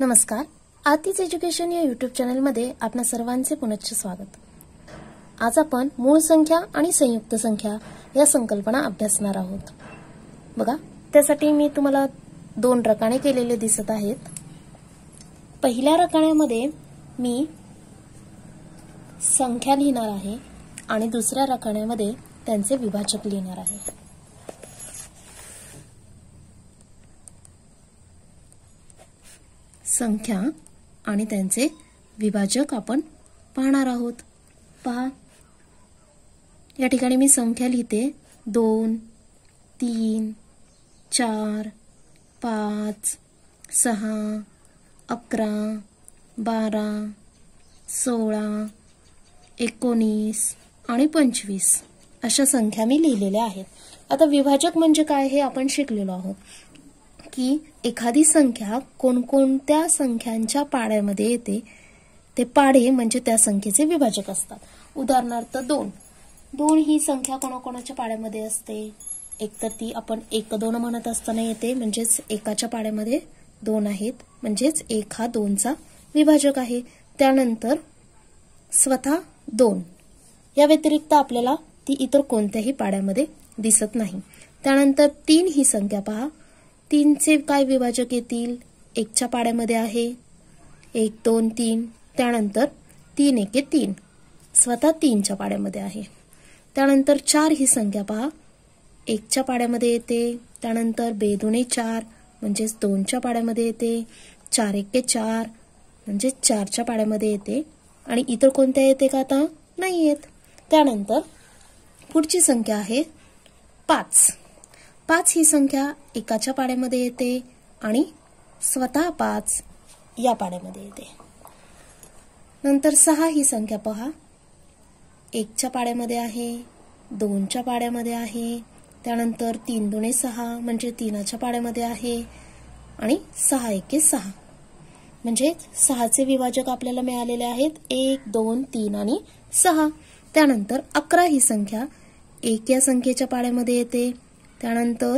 नमस्कार. आतिज एज्युकेशन या यूट्यूब चॅनलमध्ये आपणा सर्वांचे पुनश्च स्वागत. आज आपण मूळ संख्या आणि संयुक्त संख्या या संकल्पना अभ्यासणार आहोत. बघा, त्यासाठी मी तुम्हाला दोन रकाने केलेले दिसत आहेत. पहिल्या रकान्यामध्ये मी संख्या लिहिणार आहे आणि दुसऱ्या रकान्यामध्ये त्यांचे विभाजक लिहिणार आहे. संख्या आणि त्यांचे विभाजक आपण पाहणार आहोत. पहा, या ठिकाणी मी संख्या लिहिते 2, 3, 4, 5, 6, 11, 12, 16, 19 आणि 25 अशा संख्या मी लिहिलेल्या आहेत. आता विभाजक म्हणजे काय हे आपण शिकलेलो आहोत की एखादी संख्या कोणकोणत्या संख्यांच्या पाड्यामध्ये येते ते पाडे म्हणजे त्या संख्येचे विभाजक असतात. उदाहरणार्थ 2 ही संख्या कोणाकोणाच्या पाड्यामध्ये असते. एक तर ती आपण 1, 2 म्हणत असताना येते, म्हणजेच एकाच्या पाड्यामध्ये 2 आहेत, म्हणजेच 1 हा 2चा विभाजक आहे. त्यानंतर स्वतः 2 या व्यतिरिक्त आपल्याला ती इतर कोणत्याही पाड्यामध्ये दिसत नाही. त्यानंतर 3 ही संख्या पहा, 3चे काय विभाजक येतील. 1च्या पाड्यामध्ये आहे 1, 2, 3. त्यानंतर 3 1 3 स्वतः 3च्या पाड्यामध्ये आहे. त्यानंतर 4 ही संख्या पहा, 1च्या पाड्यामध्ये येते. त्यानंतर 2 2 4 म्हणजेच 2च्या पाड्यामध्ये येते. 4 1 4 म्हणजे 4च्या पाड्यामध्ये येते. आणि इतर कोणत्या येते का आता नाही येत. त्यानंतर पुढची संख्या आहे 5. 5 ही संख्या एकाच्या पाड्यामध्ये येते आणि स्वतः 5 या पाड्यामध्ये येते. नंतर 6 ही संख्या पहा, 1च्या पाड्यामध्ये आहे, 2च्या पाड्यामध्ये आहे. त्यानंतर 3 2 6 म्हणजे 3च्या पाड्यामध्ये आहे आणि 6 1 6 म्हणजे 6चे विभाजक आपल्याला मिळालेले आहेत 1, 2, 3 आणि 6. त्यानंतर 11 ही संख्या 1 या संख्येच्या पाड्यामध्ये येते. त्यानंतर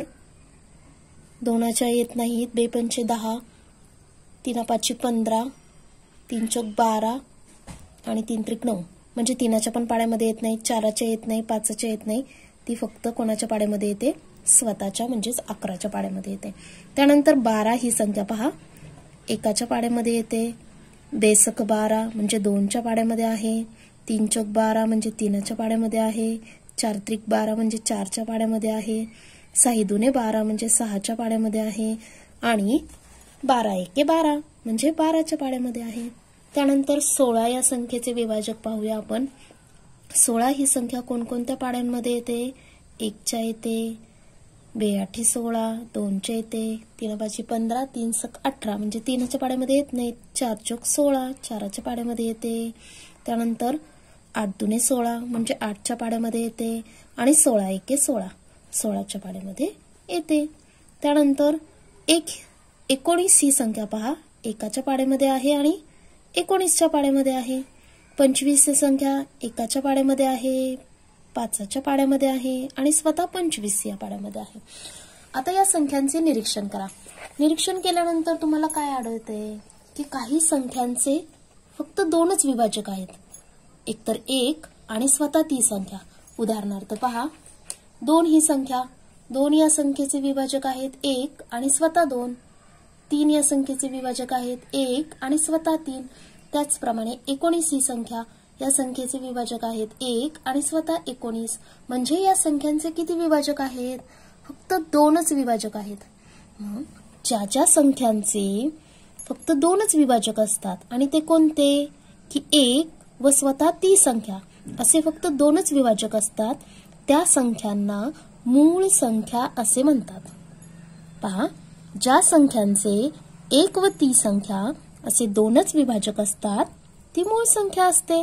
2च्या येत नाहीत. 2 पंचे 10, 3 पाचशे 15, 3 चौक 12 आणि 3 त्रिक 9 म्हणजे 3च्या पण पाड्यामध्ये येत नाही. 4च्या येत नाही, 5च्या येत नाही. ती फक्त कोणाच्या पाड्यामध्ये येते, स्वतःच्या म्हणजेच 11च्या पाड्यामध्ये येते. त्यानंतर 12 ही संख्या पहा, एकाच्या पाड्यामध्ये येते. 2 सक 12 म्हणजे 2च्या पाड्यामध्ये आहे. 3 चौक 12 म्हणजे 3च्या पाड्यामध्ये आहे. 4 त्रिक 12 म्हणजे 4च्या पाड्यामध्ये आहे. 6 2 12 म्हणजे 6च्या पाड्यामध्ये आहे. आणि 12 1 12 म्हणजे 12च्या पाड्यामध्ये आहे. त्यानंतर 16 या संख्येचे विभाजक पाहूया आपण. 16 ही संख्या कोणकोणत्या पाड्यांमध्ये येते. 1च्या येते, 2 8 16, 2च्या येते, 3 5 15, 3 सक 18 म्हणजे 3च्या पाड्यामध्ये येत नाहीत. 4 चौक 16 4च्या पाड्यामध्ये येते. त्यानंतर 8 2 16 म्हणजे 8च्या पाड्यामध्ये येते आणि 16 1 16 16च्या पाड्यामध्ये येते. त्यानंतर 19 ही संख्या पहा, एकाच्या पाड्यामध्ये आहे आणि 19च्या पाड्यामध्ये आहे. 25 ही संख्या एकाच्या पाड्यामध्ये आहे, 5च्या पाड्यामध्ये आहे आणि स्वतः 25 या पाड्यामध्ये आहे. आता या संख्यांचे निरीक्षण करा. निरीक्षण केल्यानंतर तुम्हाला काय आढळते की काही संख्यांचे फक्त 2च विभाजक आहेत. एकतर 1 आणि स्वतः ती संख्या. उदाहरणार्थ पहा, 2 ही संख्या, 2 या संख्येचे विभाजक आहेत 1 आणि स्वतः 2. 3 या संख्येचे विभाजक आहेत 1 आणि स्वतः 3. त्याचप्रमाणे 19 ही संख्या, या संख्येचे विभाजक आहेत 1 आणि स्वतः 19. म्हणजे या संख्यांचे किती विभाजक आहेत, फक्त 2च विभाजक आहेत. मग ज्या संख्यांचे फक्त 2च विभाजक असतात आणि ते कोणते की 1 व स्वतः ती संख्या असे फक्त 2च विभाजक असतात, त्या संख्यांना मूळ संख्या असे म्हणतात. पहा, ज्या संख्यांचे 1 व ती संख्या असे 2च विभाजक असतात ती मूळ संख्या असते.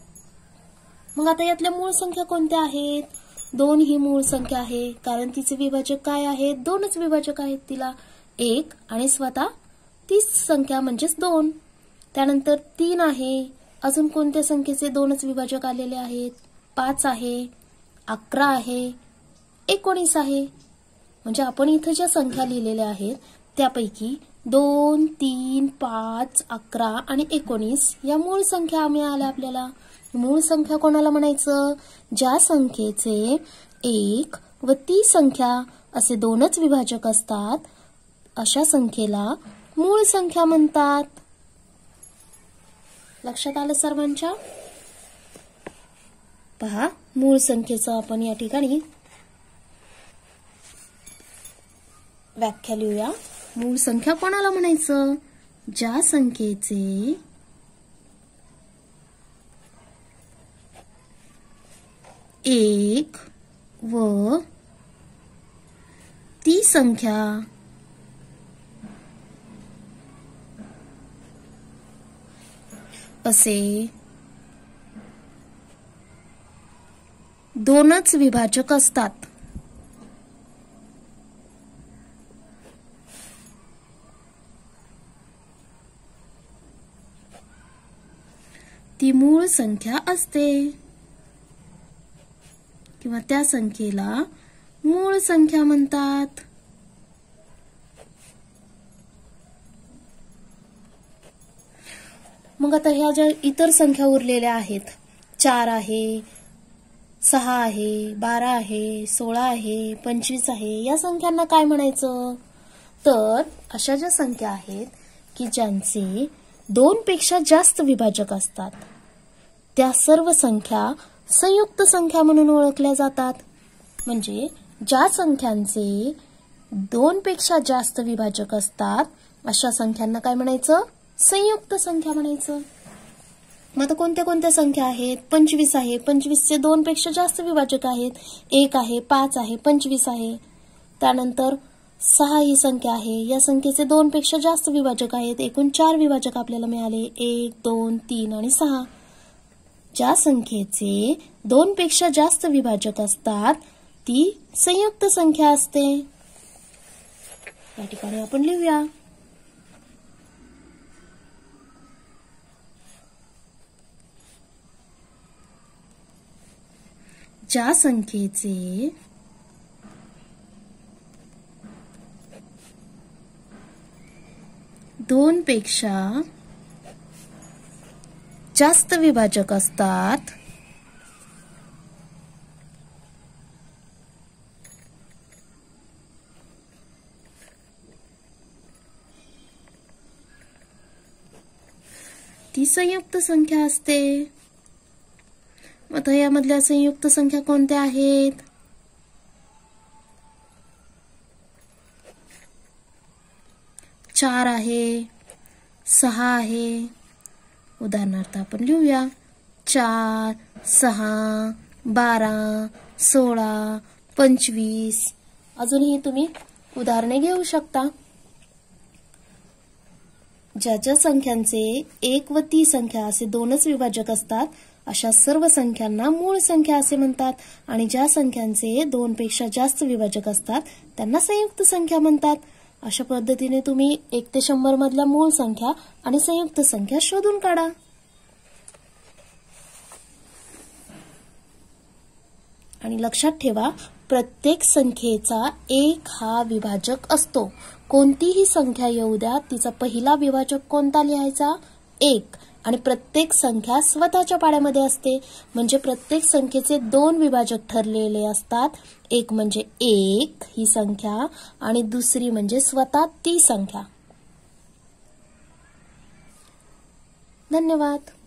मग आता यातल्या मूळ संख्या कोणत्या आहेत. 2 ही मूळ संख्या आहे, कारण तिचे विभाजक काय आहेत, 2च विभाजक आहेत तिला, 1 आणि स्वतः तीच संख्या म्हणजेच 2. त्यानंतर 3 आहे. अजून कोणत्या संख्येचे 2च विभाजक आलेले आहेत, 5 आहे, 11 आहे, 19 आहे. म्हणजे आपण इथे ज्या संख्या लिहिलेल्या आहेत त्यापैकी 2, 3, 5, 11 आणि 19 या मूळ संख्या मिळाल्या आपल्याला. मूळ संख्या कोणाला म्हणायचं? ज्या संख्येचे 1 व ती संख्या असे दोनच विभाजक असतात अशा संख्येला मूळ संख्या म्हणतात. लक्षात आलं सर्वांच्या? पहा, मूळ संख्येचं आपण या ठिकाणी व्याख्या लिहूया. मूळ संख्या कोणाला म्हणायचं? ज्या संख्येचे 1 व ती संख्या असे दोनच विभाजक असतात. ती मूळ संख्या असते किंवा त्या संख्येला मूळ संख्या म्हणतात. मग आता ह्या ज्या इतर संख्या उरलेल्या आहेत, 4 आहे, 6 आहे, 12 आहे, 16 आहे, 25 आहे, या संख्यांना काय म्हणायचं? तर अशा ज्या संख्या आहेत की ज्यांचे 2 पेक्षा जास्त विभाजक असतात त्या सर्व संख्या संयुक्त संख्या म्हणून ओळखल्या जातात. म्हणजे ज्या संख्यांचे 2 पेक्षा जास्त विभाजक असतात अशा संख्यांना काय म्हणायचं? संयुक्त संख्या म्हणायचं. मग आता कोणत्या कोणत्या संख्या आहेत? 25 आहे. 25चे 2 पेक्षा जास्त विभाजक आहेत. 1 आहे, 5 आहे, 25 आहे. त्यानंतर 6 ही संख्या आहे. या संख्येचे 2 पेक्षा जास्त विभाजक आहेत. एकूण 4 विभाजक आपल्याला मिळाले. 1, 2, 3 आणि 6. ज्या संख्येचे 2 पेक्षा जास्त विभाजक असतात ती संयुक्त संख्या असते. या ठिकाणी आपण लिहूया. ज्या संख्येचे 2 पेक्षा जास्त विभाजक असतात ती संयुक्त संख्या असते. आता यामधल्या संयुक्त संख्या कोणत्या आहेत? 4 आहे, 6 आहे. उदाहरणार्थ आपण लिहूया. 4, 6, 12, 16, 25. अजूनही तुम्ही उदाहरणे घेऊ शकता. ज्या ज्या संख्यांचे 1 व ती संख्या असे दोनच विभाजक असतात अशा सर्व संख्यांना मूळ संख्या असे म्हणतात. आणि ज्या संख्यांचे 2 पेक्षा जास्त विभाजक असतात त्यांना संयुक्त संख्या म्हणतात. अशा पद्धतीने तुम्ही 1 ते 100 मधल्या मूळ संख्या आणि संयुक्त संख्या शोधून काढा. आणि लक्षात ठेवा, प्रत्येक संख्येचा 1 हा विभाजक असतो. कोणतीही संख्या येऊ द्या, तिचा पहिला विभाजक कोणता लिहायचा? 1. आणि प्रत्येक संख्या स्वतःच्या पाड्यामध्ये असते. म्हणजे प्रत्येक संख्येचे 2 विभाजक ठरलेले असतात. एक म्हणजे 1 ही संख्या आणि दुसरी म्हणजे स्वतः ती संख्या. धन्यवाद.